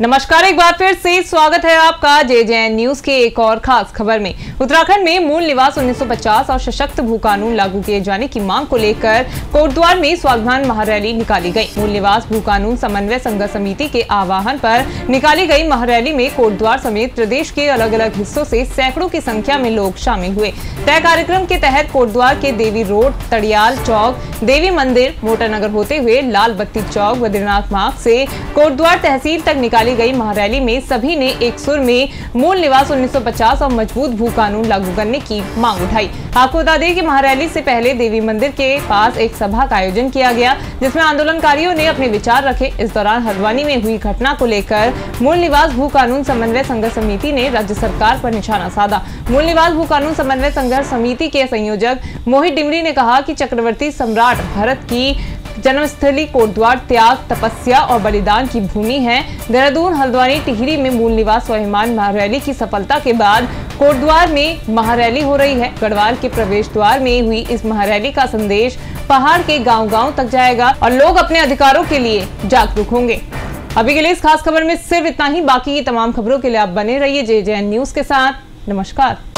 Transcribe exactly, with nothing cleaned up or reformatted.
नमस्कार, एक बार फिर से स्वागत है आपका जे जे एन न्यूज के एक और खास खबर में। उत्तराखंड में मूल निवास उन्नीस सौ पचास और सशक्त भू कानून लागू किए जाने की मांग को लेकर कोटद्वार में स्वाभिमान महारैली निकाली गई। मूल निवास भू कानून समन्वय संघर्ष समिति के आह्वान पर निकाली गई महारैली में कोटद्वार समेत प्रदेश के अलग अलग हिस्सों से सैकड़ों की संख्या में लोग शामिल हुए। तय कार्यक्रम के तहत कोटद्वार के देवी रोड, तड़ियाल चौक, देवी मंदिर, मोटरनगर होते हुए लाल बत्ती चौक, बद्रीनाथ मार्ग से कोटद्वार तहसील तक निकाली गई महारैली में सभी ने एक सुर में मूल निवास उन्नीस सौ पचास और मजबूत भू कानून लागू करने की मांग उठाई। आपको बता दें कि महारैली से पहले देवी मंदिर के पास एक सभा का आयोजन किया गया, जिसमें आंदोलनकारियों ने अपने विचार रखे। इस दौरान हल्द्वानी में हुई घटना को लेकर मूल निवास भू कानून समन्वय संघर्ष समिति ने राज्य सरकार पर निशाना साधा। मूल निवास भू कानून समन्वय संघर्ष समिति के संयोजक मोहित डिमरी ने कहा कि चक्रवर्ती सम्राट भरत की जन्मस्थली कोटद्वार त्याग, तपस्या और बलिदान की भूमि है। देहरादून, हल्द्वानी, टिहरी में मूल निवास स्वाभिमान महारैली की सफलता के बाद कोटद्वार में महारैली हो रही है। गढ़वाल के प्रवेश द्वार में हुई इस महारैली का संदेश पहाड़ के गांव-गांव तक जाएगा और लोग अपने अधिकारों के लिए जागरूक होंगे। अभी के लिए इस खास खबर में सिर्फ इतना ही। बाकी की तमाम खबरों के लिए आप बने रहिए जे जे एन न्यूज के साथ। नमस्कार।